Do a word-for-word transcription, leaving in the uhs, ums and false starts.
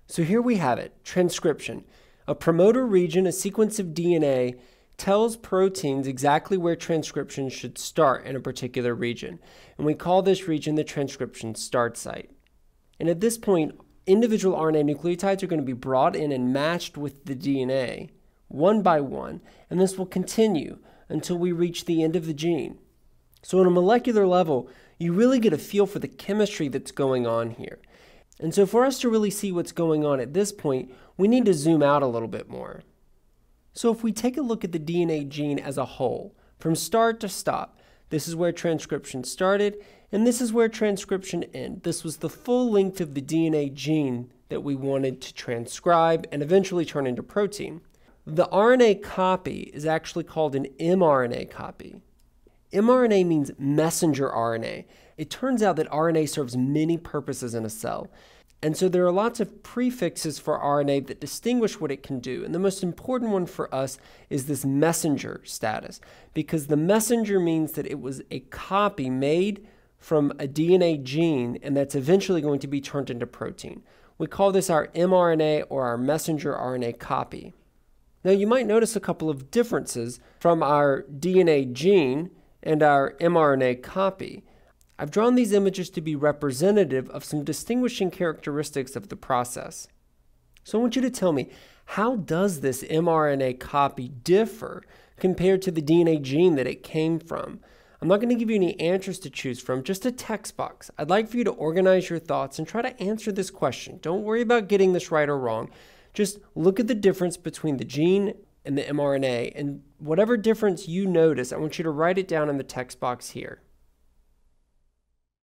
So here we have it, transcription. A promoter region, a sequence of D N A, tells proteins exactly where transcription should start in a particular region. And we call this region the transcription start site. And at this point, individual R N A nucleotides are going to be brought in and matched with the D N A, one by one, and this will continue until we reach the end of the gene. So on a molecular level, you really get a feel for the chemistry that's going on here. And so for us to really see what's going on at this point, we need to zoom out a little bit more. So if we take a look at the D N A gene as a whole, from start to stop, this is where transcription started, and this is where transcription ended. This was the full length of the D N A gene that we wanted to transcribe and eventually turn into protein. The R N A copy is actually called an mRNA copy. mRNA means messenger R N A. It turns out that R N A serves many purposes in a cell. And so there are lots of prefixes for R N A that distinguish what it can do. And the most important one for us is this messenger status, because the messenger means that it was a copy made from a D N A gene, and that's eventually going to be turned into protein. We call this our mRNA or our messenger R N A copy. Now you might notice a couple of differences from our D N A gene and our mRNA copy. I've drawn these images to be representative of some distinguishing characteristics of the process. So I want you to tell me, how does this mRNA copy differ compared to the D N A gene that it came from? I'm not going to give you any answers to choose from, just a text box. I'd like for you to organize your thoughts and try to answer this question. Don't worry about getting this right or wrong. Just look at the difference between the gene and the mRNA, and whatever difference you notice, I want you to write it down in the text box here.